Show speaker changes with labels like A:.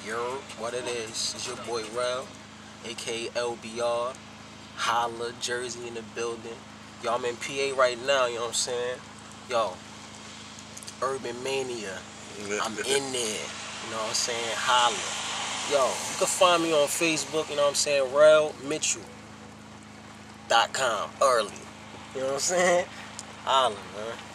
A: You're what it is. It's your boy Rell, aka LBR. Holla, Jersey in the building. Yo, I'm in PA right now, you know what I'm saying? Yo, Urban Mania. I'm in there. You know what I'm saying? Holla. Yo, you can find me on Facebook, you know what I'm saying? rellmitchell.com early. You know what I'm saying? Holla, man.